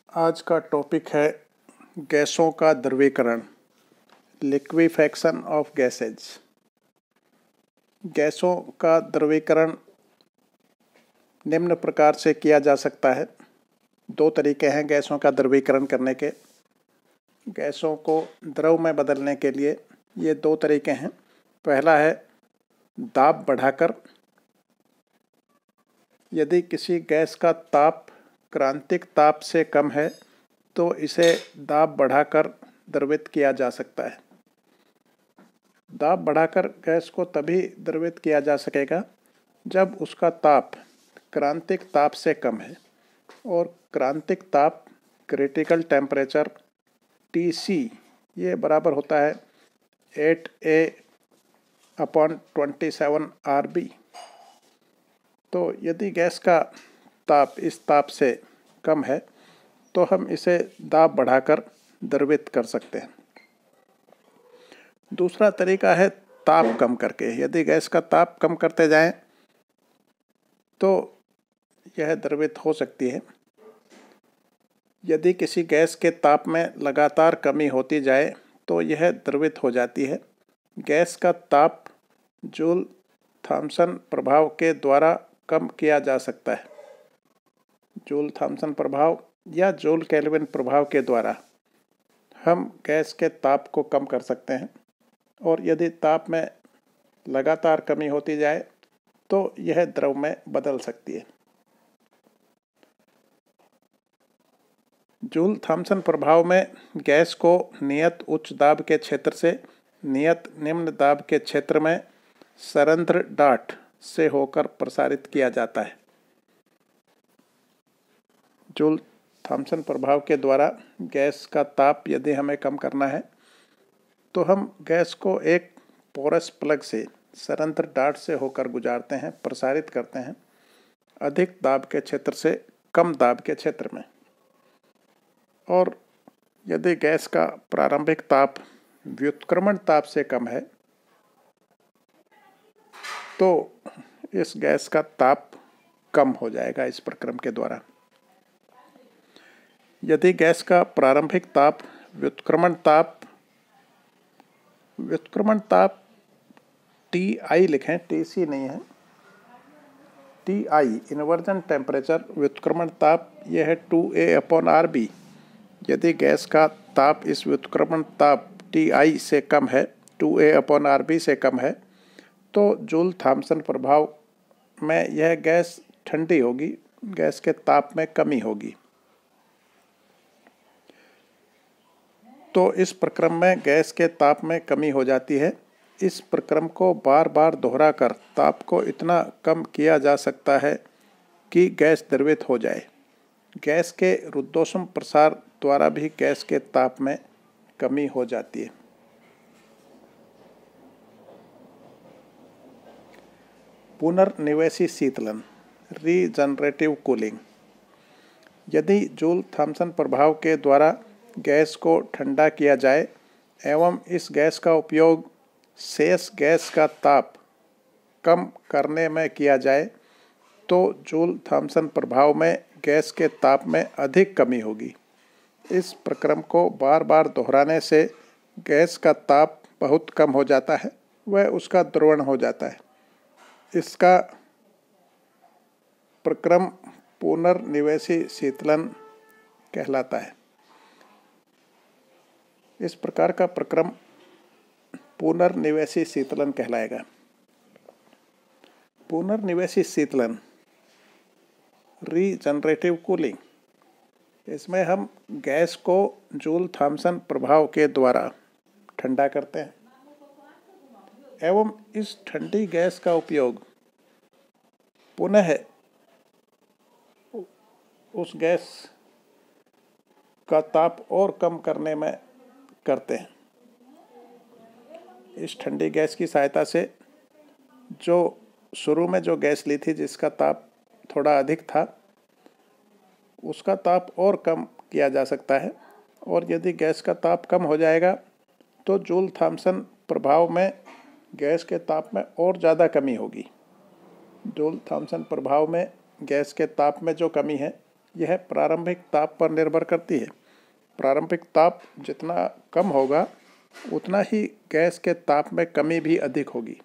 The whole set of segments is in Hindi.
आज का टॉपिक है गैसों का द्रवीकरण, लिक्विफैक्शन ऑफ गैसेज। गैसों का द्रवीकरण निम्न प्रकार से किया जा सकता है। दो तरीके हैं गैसों का द्रवीकरण करने के। गैसों को द्रव में बदलने के लिए ये दो तरीके हैं। पहला है दाब बढ़ाकर। यदि किसी गैस का ताप क्रांतिक ताप से कम है तो इसे दाब बढ़ाकर द्रवित किया जा सकता है। दाब बढ़ाकर गैस को तभी द्रवित किया जा सकेगा जब उसका ताप क्रांतिक ताप से कम है, और क्रांतिक ताप क्रिटिकल टेम्परेचर TC ये बराबर होता है 8A/27 RB। तो यदि गैस का ताप इस ताप से कम है तो हम इसे दाब बढ़ाकर द्रवित कर सकते हैं। दूसरा तरीका है ताप कम करके। यदि गैस का ताप कम करते जाएं तो यह द्रवित हो सकती है। यदि किसी गैस के ताप में लगातार कमी होती जाए तो यह द्रवित हो जाती है। गैस का ताप जूल थॉम्सन प्रभाव के द्वारा कम किया जा सकता है। जूल थॉम्सन प्रभाव या जूल केल्विन प्रभाव के द्वारा हम गैस के ताप को कम कर सकते हैं, और यदि ताप में लगातार कमी होती जाए तो यह द्रव में बदल सकती है। जूल थॉम्सन प्रभाव में गैस को नियत उच्च दाब के क्षेत्र से नियत निम्न दाब के क्षेत्र में सरंध्र डाट से होकर प्रसारित किया जाता है। जूल थॉम्सन प्रभाव के द्वारा गैस का ताप यदि हमें कम करना है तो हम गैस को एक पोरस प्लग से सरंध्र डाट से होकर गुजारते हैं, प्रसारित करते हैं अधिक दाब के क्षेत्र से कम दाब के क्षेत्र में। और यदि गैस का प्रारंभिक ताप व्युत्क्रमण ताप से कम है तो इस गैस का ताप कम हो जाएगा इस प्रक्रम के द्वारा। यदि गैस का प्रारंभिक ताप व्युत्क्रमण ताप TI लिखें, TC नहीं है, TI इन्वर्जन टेम्परेचर व्युत्क्रमण ताप यह है 2A/RB। यदि गैस का ताप इस व्युत्क्रमण ताप TI से कम है, 2A/RB से कम है, तो जूल थॉम्सन प्रभाव में यह गैस ठंडी होगी, गैस के ताप में कमी होगी। तो इस प्रक्रम में गैस के ताप में कमी हो जाती है। इस प्रक्रम को बार बार दोहराकर ताप को इतना कम किया जा सकता है कि गैस द्रवित हो जाए। गैस के रुद्धोष्म प्रसार द्वारा भी गैस के ताप में कमी हो जाती है। पुनर्निवेशी शीतलन, रीजनरेटिव कूलिंग। यदि जूल थॉम्सन प्रभाव के द्वारा गैस को ठंडा किया जाए एवं इस गैस का उपयोग शेष गैस का ताप कम करने में किया जाए तो जूल थॉम्सन प्रभाव में गैस के ताप में अधिक कमी होगी। इस प्रक्रम को बार बार दोहराने से गैस का ताप बहुत कम हो जाता है, वह उसका द्रवण हो जाता है। इसका प्रक्रम पुनर्निवेशी शीतलन कहलाता है। इस प्रकार का प्रक्रम पुनर्निवेशी शीतलन कहलाएगा। पुनर्निवेशी शीतलन, रीजनरेटिव कूलिंग, इसमें हम गैस को जूल थॉम्सन प्रभाव के द्वारा ठंडा करते हैं एवं इस ठंडी गैस का उपयोग पुनः उस गैस का ताप और कम करने में करते हैं। इस ठंडी गैस की सहायता से जो शुरू में जो गैस ली थी जिसका ताप थोड़ा अधिक था, उसका ताप और कम किया जा सकता है। और यदि गैस का ताप कम हो जाएगा तो जूल थॉम्सन प्रभाव में गैस के ताप में और ज़्यादा कमी होगी। जूल थॉम्सन प्रभाव में गैस के ताप में जो कमी है यह प्रारंभिक ताप पर निर्भर करती है। प्रारंभिक ताप जितना कम होगा उतना ही गैस के ताप में कमी भी अधिक होगी।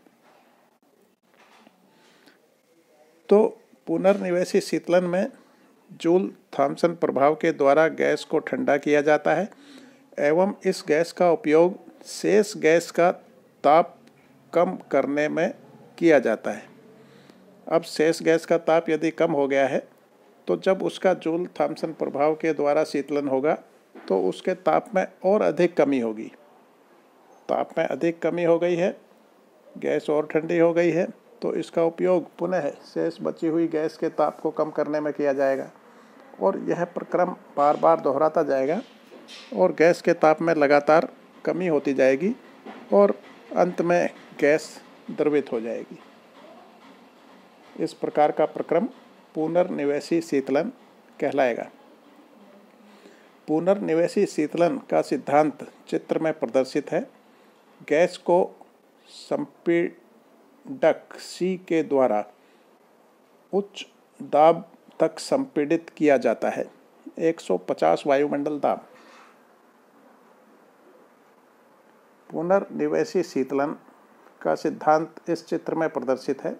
तो पुनर्निवेशी शीतलन में जूल थॉम्सन प्रभाव के द्वारा गैस को ठंडा किया जाता है एवं इस गैस का उपयोग शेष गैस का ताप कम करने में किया जाता है। अब शेष गैस का ताप यदि कम हो गया है तो जब उसका जूल थॉम्सन प्रभाव के द्वारा शीतलन होगा तो उसके ताप में और अधिक कमी होगी। ताप में अधिक कमी हो गई है, गैस और ठंडी हो गई है, तो इसका उपयोग पुनः शेष बची हुई गैस के ताप को कम करने में किया जाएगा और यह प्रक्रम बार बार दोहराता जाएगा और गैस के ताप में लगातार कमी होती जाएगी और अंत में गैस द्रवित हो जाएगी। इस प्रकार का प्रक्रम पुनर्निवेशी शीतलन कहलाएगा। पुनर्निवेशी शीतलन का सिद्धांत चित्र में प्रदर्शित है। गैस को संपीड़क सी के द्वारा उच्च दाब तक संपीड़ित किया जाता है, 150 वायुमंडल दाब। पुनर्निवेशी शीतलन का सिद्धांत इस चित्र में प्रदर्शित है।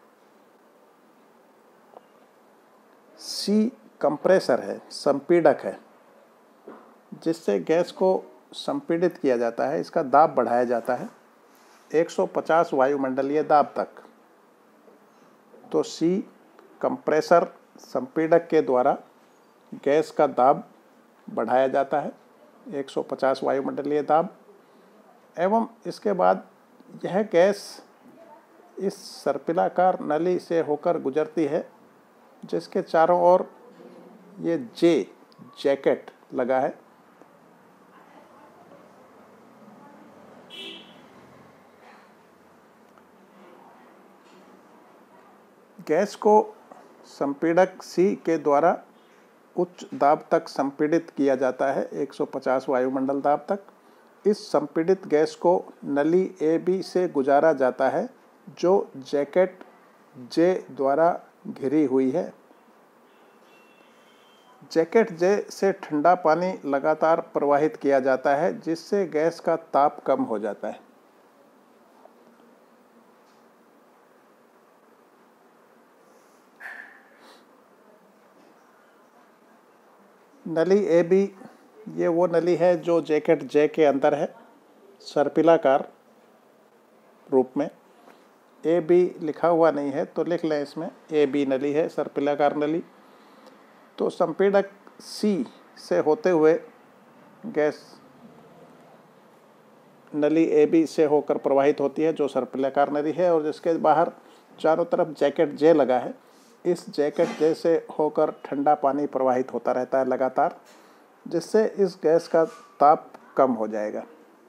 सी कंप्रेसर है, संपीड़क है, जिससे गैस को संपीड़ित किया जाता है, इसका दाब बढ़ाया जाता है 150 वायुमंडलीय दाब तक। तो सी कंप्रेसर संपीड़क के द्वारा गैस का दाब बढ़ाया जाता है 150 वायुमंडलीय दाब एवं इसके बाद यह गैस इस सर्पिलाकार नली से होकर गुजरती है जिसके चारों ओर ये जैकेट लगा है। गैस को संपीड़क सी के द्वारा उच्च दाब तक संपीड़ित किया जाता है 150 वायुमंडल दाब तक। इस संपीड़ित गैस को नली ए बी से गुजारा जाता है जो जैकेट जे द्वारा घिरी हुई है। जैकेट जे से ठंडा पानी लगातार प्रवाहित किया जाता है जिससे गैस का ताप कम हो जाता है। नली ए बी ये वो नली है जो जैकेट जे के अंदर है, सर्पिलाकार रूप में। ए बी लिखा हुआ नहीं है तो लिख लें, इसमें ए बी नली है, सर्पिलाकार नली। तो संपीड़क सी से होते हुए गैस नली ए बी से होकर प्रवाहित होती है जो सर्पिलाकार नली है और जिसके बाहर चारों तरफ जैकेट जे लगा है। इस जैकेट जे से होकर ठंडा पानी प्रवाहित होता रहता है लगातार, जिससे इस गैस का ताप कम हो जाएगा।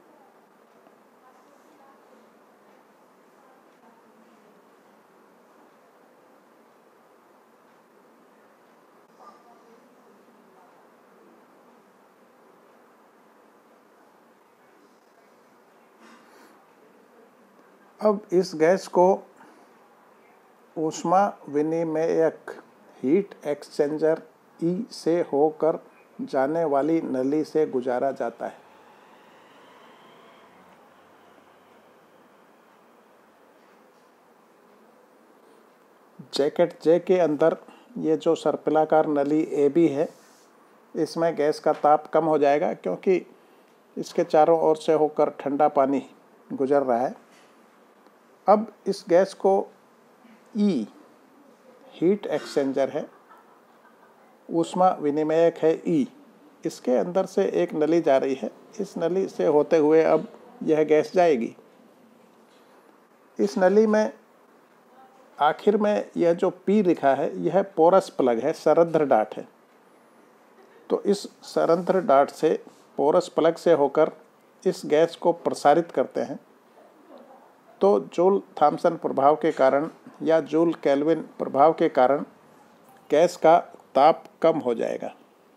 अब इस गैस को ऊष्मा विनिमयक हीट एक्सचेंजर ई से होकर जाने वाली नली से गुजारा जाता है। जैकेट जे के अंदर ये जो सर्पिलाकार नली ए बी है, इसमें गैस का ताप कम हो जाएगा क्योंकि इसके चारों ओर से होकर ठंडा पानी गुजर रहा है। अब इस गैस को ई हीट एक्सचेंजर है, ऊष्मा विनिमयक है ई, इसके अंदर से एक नली जा रही है। इस नली से होते हुए अब यह गैस जाएगी। इस नली में आखिर में यह जो पी लिखा है यह पोरस प्लग है, सरंध्र डाट है। तो इस सरंध्र डाट से पोरस प्लग से होकर इस गैस को प्रसारित करते हैं। तो जूल थॉम्सन प्रभाव के कारण या जूल केल्विन प्रभाव के कारण गैस का ताप कम हो जाएगा।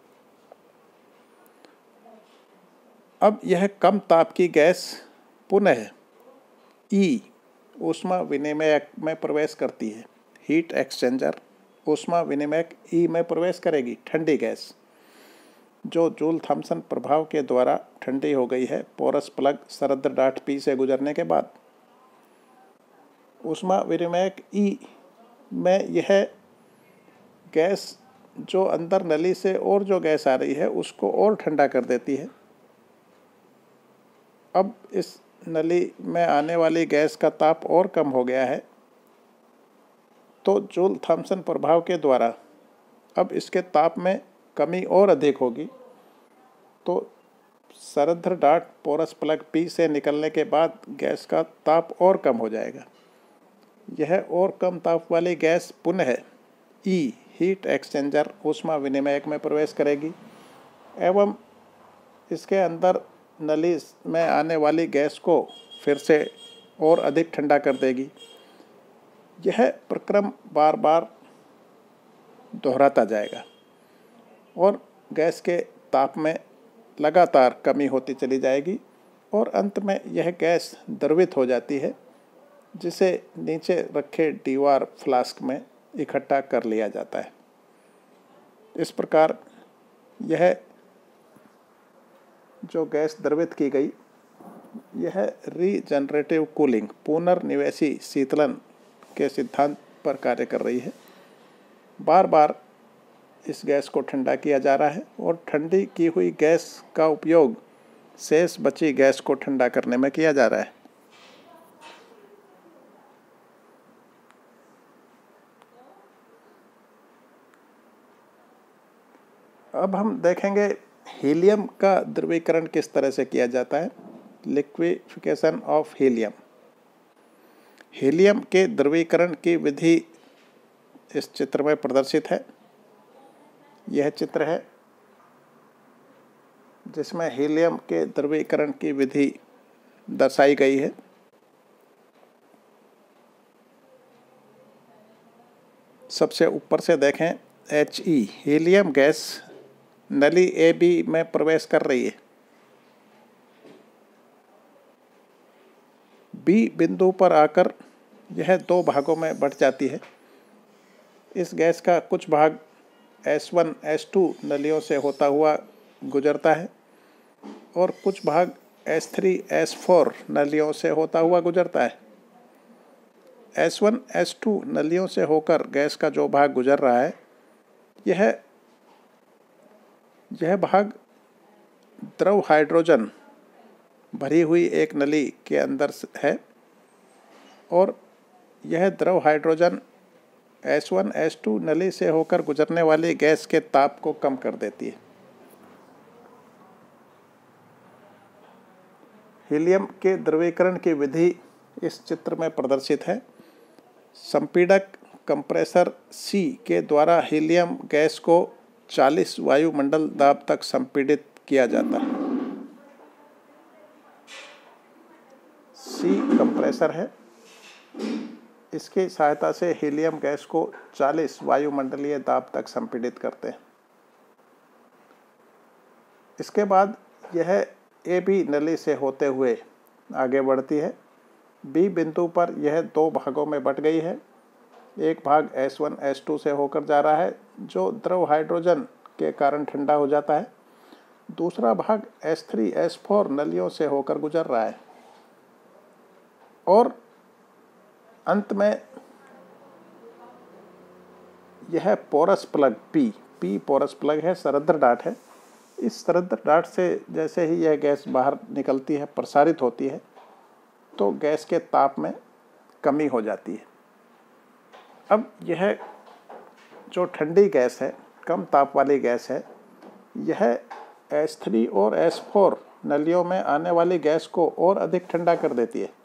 अब यह कम ताप की गैस पुनः ई ऊष्मा विनिमयक में प्रवेश करती है, हीट एक्सचेंजर ऊष्मा विनिमयक ई में प्रवेश करेगी, ठंडी गैस जो जूल थॉम्सन प्रभाव के द्वारा ठंडी हो गई है पोरस प्लग सरद्र डाट पी से गुजरने के बाद। ऊष्मा विनिमयक ई में यह गैस जो अंदर नली से और जो गैस आ रही है उसको और ठंडा कर देती है। अब इस नली में आने वाली गैस का ताप और कम हो गया है, तो जूल थॉम्सन प्रभाव के द्वारा अब इसके ताप में कमी और अधिक होगी, तो सरद्र डाट पोरस प्लग पी से निकलने के बाद गैस का ताप और कम हो जाएगा। यह और कम ताप वाली गैस पुनः ई हीट एक्सचेंजर ऊष्मा विनिमयक में प्रवेश करेगी एवं इसके अंदर नली में आने वाली गैस को फिर से और अधिक ठंडा कर देगी। यह प्रक्रम बार बार दोहराता जाएगा और गैस के ताप में लगातार कमी होती चली जाएगी और अंत में यह गैस द्रवित हो जाती है, जिसे नीचे रखे दीवार फ्लास्क में इकट्ठा कर लिया जाता है। इस प्रकार यह जो गैस द्रवित की गई, यह रीजनरेटिव कूलिंग पुनर्निवेशी शीतलन के सिद्धांत पर कार्य कर रही है। बार बार इस गैस को ठंडा किया जा रहा है और ठंडी की हुई गैस का उपयोग शेष बची गैस को ठंडा करने में किया जा रहा है। अब हम देखेंगे हीलियम का द्रवीकरण किस तरह से किया जाता है। Liquefaction of helium. हीलियम के द्रवीकरण की विधि इस चित्र में प्रदर्शित है। यह चित्र है जिसमें हीलियम के द्रवीकरण की विधि दर्शाई गई है। सबसे ऊपर से देखें, He हीलियम गैस नली AB में प्रवेश कर रही है। B बिंदु पर आकर यह दो भागों में बंट जाती है। इस गैस का कुछ भाग S1 S2 नलियों से होता हुआ गुजरता है और कुछ भाग S3 S4 नलियों से होता हुआ गुजरता है। S1 S2 नलियों से होकर गैस का जो भाग गुजर रहा है, यह भाग द्रव हाइड्रोजन भरी हुई एक नली के अंदर है और यह द्रव हाइड्रोजन S1 S2 नली से होकर गुजरने वाली गैस के ताप को कम कर देती है। हीलियम के द्रवीकरण की विधि इस चित्र में प्रदर्शित है। संपीड़क कंप्रेसर C के द्वारा हीलियम गैस को 40 वायुमंडल दाब तक संपीड़ित किया जाता है। C कंप्रेसर है। इसकी सहायता से हीलियम गैस को 40 वायुमंडलीय दाब तक संपीड़ित करते हैं। इसके बाद यह AB नली से होते हुए आगे बढ़ती है। B बिंदु पर यह दो भागों में बंट गई है। एक भाग S1 S2 से होकर जा रहा है जो द्रव हाइड्रोजन के कारण ठंडा हो जाता है। दूसरा भाग S3 S4 नलियों से होकर गुजर रहा है और अंत में यह porous plug P porous plug है, सरद्र डाट है। इस सरद्र डाट से जैसे ही यह गैस बाहर निकलती है, प्रसारित होती है, तो गैस के ताप में कमी हो जाती है। अब यह जो ठंडी गैस है, कम ताप वाली गैस है, यह S3 और S4 नलियों में आने वाली गैस को और अधिक ठंडा कर देती है।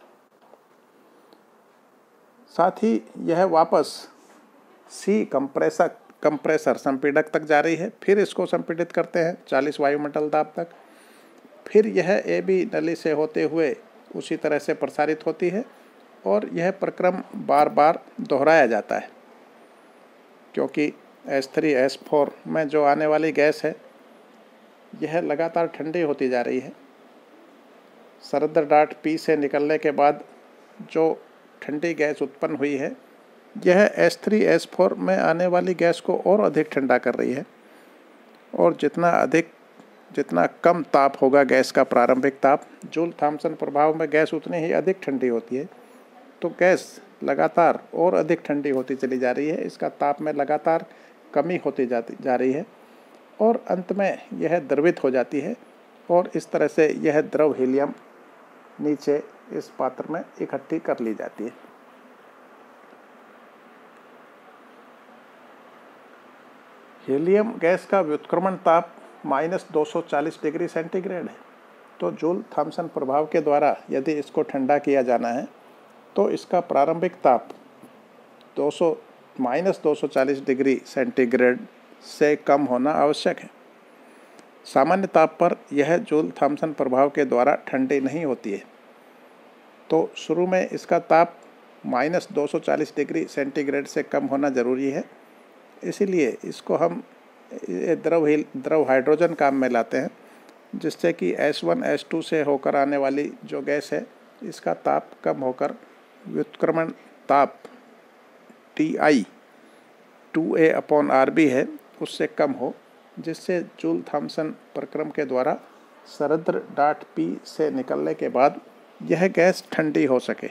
साथ ही यह वापस C कंप्रेसर संपीड़क तक जा रही है। फिर इसको संपीड़ित करते हैं 40 वायुमंडल दाब तक। फिर यह AB नली से होते हुए उसी तरह से प्रसारित होती है और यह प्रक्रम बार बार दोहराया जाता है, क्योंकि S3 S4 में जो आने वाली गैस है, यह लगातार ठंडी होती जा रही है। सरद्र डाट P से निकलने के बाद जो ठंडी गैस उत्पन्न हुई है, यह H3S4 में आने वाली गैस को और अधिक ठंडा कर रही है, और जितना कम ताप होगा गैस का प्रारंभिक ताप, जूल थॉम्सन प्रभाव में गैस उतनी ही अधिक ठंडी होती है। तो गैस लगातार और अधिक ठंडी होती चली जा रही है, इसका ताप में लगातार कमी होती जा रही है, और अंत में यह द्रवित हो जाती है, और इस तरह से यह द्रव हीलियम नीचे इस पात्र में इकट्ठी कर ली जाती है। हीलियम गैस का व्युत्क्रमण ताप -240 डिग्री सेंटीग्रेड है। तो जूल थॉम्सन प्रभाव के द्वारा यदि इसको ठंडा किया जाना है तो इसका प्रारंभिक ताप -240 डिग्री सेंटीग्रेड से कम होना आवश्यक है। सामान्य ताप पर यह जूल थॉम्सन प्रभाव के द्वारा ठंडी नहीं होती है। तो शुरू में इसका ताप -240 डिग्री सेंटीग्रेड से कम होना जरूरी है। इसीलिए इसको हम द्रव हाइड्रोजन काम में लाते हैं, जिससे कि H1 H2 से होकर आने वाली जो गैस है इसका ताप कम होकर व्युत्क्रमण ताप Ti 2A/RB है उससे कम हो, जिससे जूल थॉम्सन प्रक्रम के द्वारा सरद्र डाट P से निकलने के बाद यह गैस ठंडी हो सके।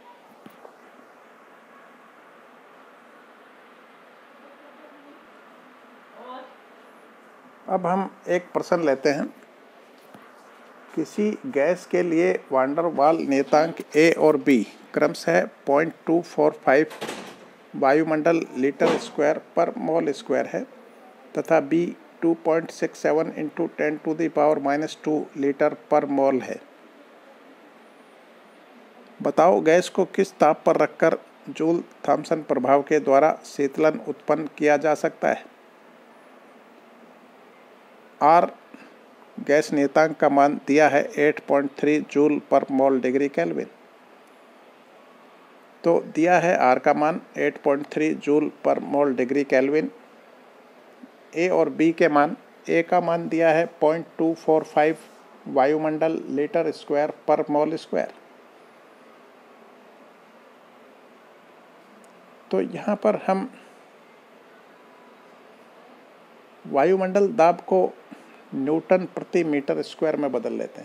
अब हम एक प्रश्न लेते हैं। किसी गैस के लिए वांडर वाल नियतांक A और B क्रमशः 0.245 वायुमंडल लीटर स्क्वायर पर मोल स्क्वायर है तथा B 2.67 × 10⁻⁻² लीटर पर मोल है। बताओ गैस को किस ताप पर रखकर जूल थॉम्सन प्रभाव के द्वारा शीतलन उत्पन्न किया जा सकता है। R गैस नियतांक का मान दिया है 8.3 जूल पर मोल डिग्री केल्विन। तो दिया है R का मान 8.3 जूल पर मोल डिग्री केल्विन। A और B के मान, A का मान दिया है 0.245 वायुमंडल लीटर स्क्वायर पर मोल स्क्वायर। तो यहाँ पर हम वायुमंडल दाब को न्यूटन प्रति मीटर स्क्वायर में बदल लेते हैं।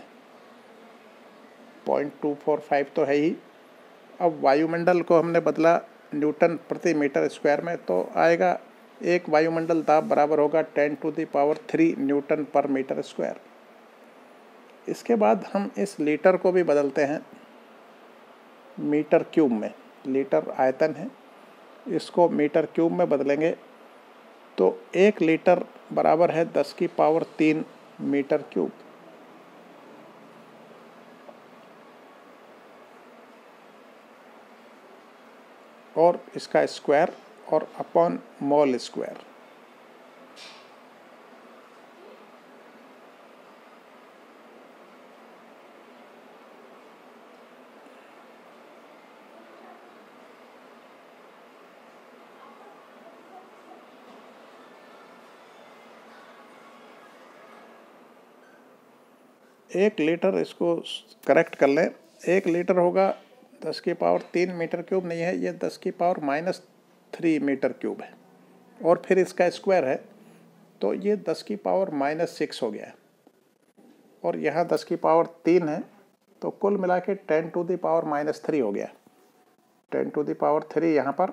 0.245 तो है ही, अब वायुमंडल को हमने बदला न्यूटन प्रति मीटर स्क्वायर में, तो आएगा एक वायुमंडल दाब बराबर होगा 10⁻³ न्यूटन पर मीटर स्क्वायर। इसके बाद हम इस लीटर को भी बदलते हैं मीटर क्यूब में। लीटर आयतन है, इसको मीटर क्यूब में बदलेंगे तो 1 लीटर बराबर है 10⁻³ मीटर क्यूब। और इसका स्क्वायर और अपॉन मोल स्क्वायर। एक लीटर, इसको करेक्ट कर लें, 1 लीटर होगा 10⁻³ मीटर क्यूब नहीं है, ये 10⁻³ मीटर क्यूब है। और फिर इसका स्क्वायर है तो ये 10⁻⁻6 हो गया है, और यहाँ 10⁻³ है, तो कुल मिला के 10⁻³ हो गया। 10⁻³ यहाँ पर,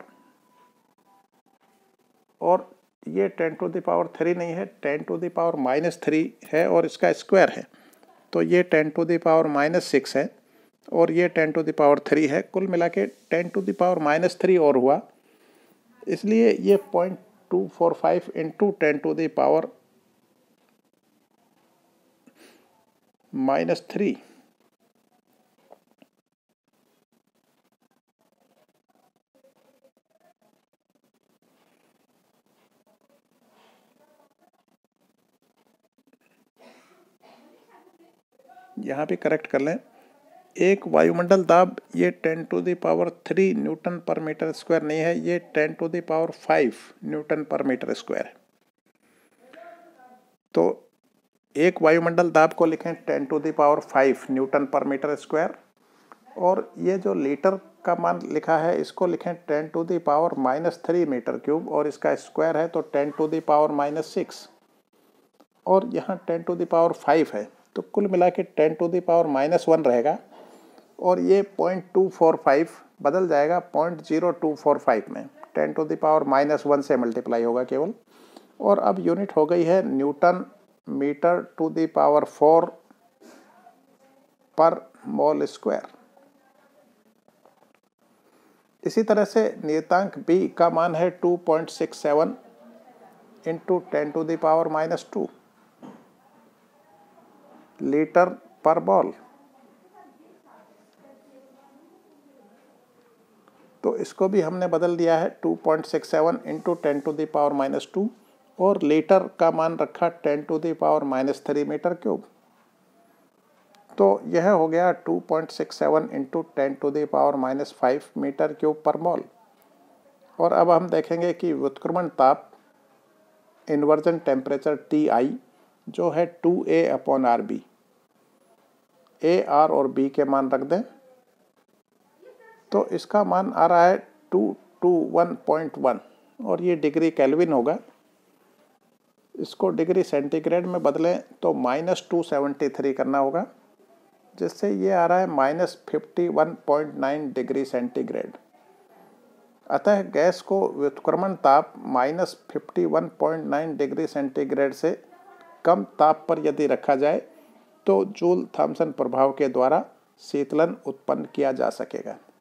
और ये 10⁻³ नहीं है, 10⁻³ है, और इसका स्क्वायर है, तो ये 10⁻6 है, और ये 10⁻³ है, कुल मिला के 10⁻³ और हुआ। इसलिए ये 0.245 × 10⁻³ यहाँ भी करेक्ट कर लें। एक वायुमंडल दाब, ये 10⁻³ न्यूटन पर मीटर स्क्वायर नहीं है, ये 10�5 न्यूटन पर मीटर स्क्वायर है। तो एक वायुमंडल दाब को लिखें 10�5न्यूटन पर मीटर स्क्वायर, और ये जो लीटर का मान लिखा है इसको लिखें 10⁻³ मीटर क्यूब, और इसका स्क्वायर है तो 10⁻⁻6, और यहाँ 10⁵ है, तो कुल मिला के 10⁻⁻1 रहेगा। और ये 0.245 बदल जाएगा 0.0245 में, 10⁻⁻1 से मल्टीप्लाई होगा केवल। और अब यूनिट हो गई है न्यूटन मीटर⁴ पर मोल स्क्वायर। इसी तरह से नियतांक b का मान है 2.67 इंटू 10⁻⁻2 लीटर पर मोल। तो इसको भी हमने बदल दिया है 2.67 इंटू 10⁻⁻2, और लीटर का मान रखा 10⁻³ मीटर क्यूब। तो यह हो गया 2.67 इंटू 10⁻⁻5 मीटर क्यूब पर मोल। और अब हम देखेंगे कि व्युत्क्रमण ताप इन्वर्जन टेम्परेचर Ti जो है 2A/RB, A, R और B के मान रख दें, तो इसका मान आ रहा है 221.1, और ये डिग्री केल्विन होगा। इसको डिग्री सेंटीग्रेड में बदलें तो -273 करना होगा, जिससे ये आ रहा है -51.9 डिग्री सेंटीग्रेड। अतः गैस को व्युत्क्रमण ताप -51.9 डिग्री सेंटीग्रेड से कम ताप पर यदि रखा जाए तो जूल थॉम्सन प्रभाव के द्वारा शीतलन उत्पन्न किया जा सकेगा।